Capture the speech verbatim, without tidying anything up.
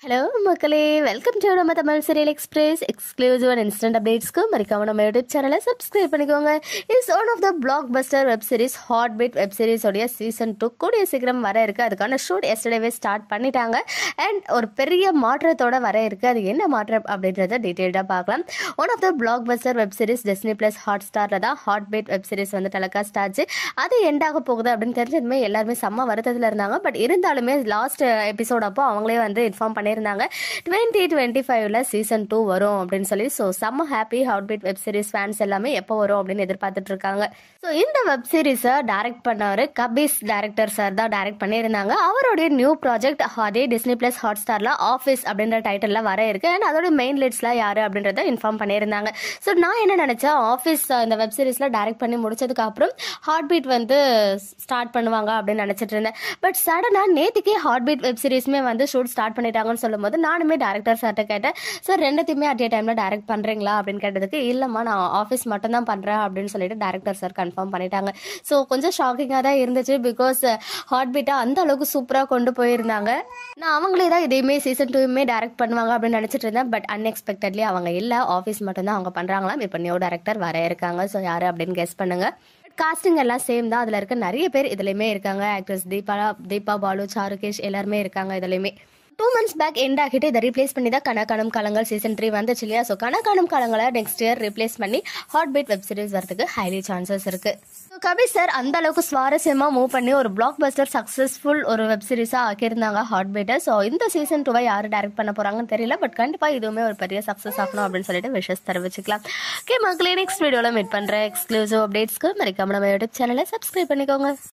Hello மக்களே, welcome to நம்ம Tamil serial express exclusive and instant அப்டேட்ஸ்க்கு மறக்காம நம்ம யூடியூப் சேனலை சப்ஸ்கிரைப் பண்ணிக்கோங்க. Is one of the blockbuster web series heartbeat web சீரிஸோடைய சீசன் டூ கூடிய சீக்கிரம் வர இருக்கு. அதுக்கான ஷூட் எஸ்டர்டேவே ஸ்டார்ட் பண்ணிட்டாங்க அண்ட் ஒரு பெரிய மாற்றத்தோட வர இருக்கு. அது என்ன மாற்றம் அப்படின்றத டீட்டெயில்டாக பார்க்கலாம். One of the blockbuster web series Disney plus hot ஸ்டார்ல தான் ஹாட் பீட் வெப் சீரிஸ் வந்து டெலிகாஸ்ட் ஆச்சு. அது எண்டாக போகுது அப்படின்னு தெரிஞ்சதுமே எல்லாருமே செம்ம வருத்தத்தில் இருந்தாங்க. பட் இருந்தாலுமே லாஸ்ட் எபிசோட் அப்போ அவங்களே வந்து இன்ஃபார்ம் பண்ணி இருந்தாங்க டுவெண்ட்டி டுவெண்ட்டி ஃபைவ்ல சீசன் டூ வரும் அப்படின்னு சொல்லி. ஸோ செம்ம happy. Heartbeat web series fans எல்லாமே எப்போ வரும் அப்படின்னு எதிர்பார்த்துட்டு இருக்காங்க. ஸோ இந்த வெப் சீரிஸை டைரக்ட் பண்ணவர் கபீஸ் டைரக்டர் சார் தான் டைரக்ட் பண்ணியிருந்தாங்க. அவருடைய நியூ ப்ராஜெக்ட் அதே டிஸ்னி பிளஸ் ஹாட் ஸ்டார்ல ஆஃபீஸ் அப்படின்ற டைட்டில் வர இருக்கு. அண்ட் அதோட மெயின் லீட்ஸ்லாம் யாரு அப்படின்றத இன்ஃபார்ம் பண்ணியிருந்தாங்க. ஸோ நான் என்ன நினைச்சேன், ஆஃபீஸ் இந்த வெப் சீரிஸ்ல டைரக்ட் பண்ணி முடிச்சதுக்கு அப்புறம் ஹாட் பீட் வந்து ஸ்டார்ட் பண்ணுவாங்க அப்படின்னு நினைச்சிட்டு இருந்தேன். பட் சடனா நேற்றுக்கே ஹாட் பீட் வெப் சீரிஸ்மே வந்து ஷூட் ஸ்டார்ட் பண்ணிட்டாங்கன்னு சொல்லும் போது நானுமே டேரக்டர் சார்ட்ட கேட்டேன், சார் ரெண்டுத்தையுமே அட் ஏ டைம்ல டைரக்ட் பண்றீங்களா அப்படின்னு கேட்டதுக்கு, இல்லம்மா நான் ஆஃபீஸ் மட்டும் தான் பண்றேன் அப்படின்னு சொல்லிட்டு டேரக்டர் சார் கன்ஃபார்ம் பண்ணிட்டாங்க. ஸோ கொஞ்சம் ஷாக்கிங்காக தான் இருந்துச்சு. பிகாஸ் ஹாட் பீட்டை அந்த அளவுக்கு சூப்பராக கொண்டு போயிருந்தாங்க. நான் அவங்களே தான் இதையுமே சீசன் டூமே டைரக்ட் பண்ணுவாங்க அப்படின்னு நினைச்சிட்டு இருந்தேன். பட் அன்எக்ஸ்பெக்டட்லி அவங்க இல்லை, ஆஃபீஸ் மட்டும் தான் அவங்க பண்றாங்களாம். இப்போ நியூ டேரக்டர் வர இருக்காங்க. ஸோ யாரு அப்படின்னு கெஸ் பண்ணுங்க. காஸ்டிங் எல்லாம் சேம் தான். அதில் இருக்க நிறைய பேர் இதுலையுமே இருக்காங்க. ஆக்ட்ரஸ் தீபா தீபா பாலு, சாருகேஷ் எல்லாருமே இருக்காங்க இதுலையுமே. டூ மந்த்ஸ் பேக் எண்ட் ஆகிட்டு இதை ரீப்ளேஸ் பண்ணி தான் கனகாணும் காலங்கள் சீசன் த்ரீ வந்துச்சு இல்லையா. ஸோ கனகாணும் காலங்களை நெக்ஸ்ட் இயர் ரீப்ளேஸ் பண்ணி ஹாட் பீட் வெப் சீரிஸ் வரதுக்கு ஹைலி சான்சஸ் இருக்கு. ஸோ கபீர் சார் அந்த அளவுக்கு சுவாரஸ்யமா மூவ் பண்ணி ஒரு பிளாக் பஸ்டர் சக்சஸ்ஃபுல் ஒரு வெப் சீரிஸா ஆக்கியிருந்தாங்க ஹாட் பீட்டை. ஸோ இந்த சீசன் டூவை யாரு டைரக்ட் பண்ண போறாங்கன்னு தெரியல. பட் கண்டிப்பா இதுவுமே ஒரு பெரிய சக்சஸ் ஆகணும் அப்படின்னு சொல்லிட்டு விஷஸ் தெரிவிச்சுக்கலாம். ஓகே மக்களே, நெக்ஸ்ட் வீடியோல மீட் பண்றேன். எக்ஸ்க்ளூசிவ் அப்டேட்ஸ்க்கு மறக்காம நம்ம யூடியூப் சேனலை சப்ஸ்கிரைப் பண்ணிக்கோங்க.